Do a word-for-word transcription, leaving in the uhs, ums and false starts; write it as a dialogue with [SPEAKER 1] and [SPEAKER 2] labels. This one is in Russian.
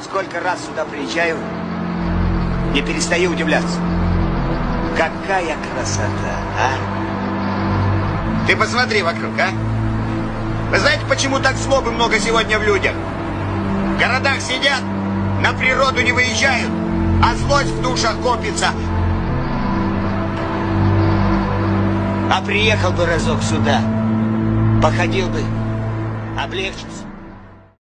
[SPEAKER 1] Сколько раз сюда приезжаю, не перестаю удивляться. Какая красота, а? Ты посмотри вокруг, а? Вы знаете, почему так злобы много сегодня в людях? В городах сидят, на природу не выезжают, а злость в душах копится. А приехал бы разок сюда, походил бы, облегчился.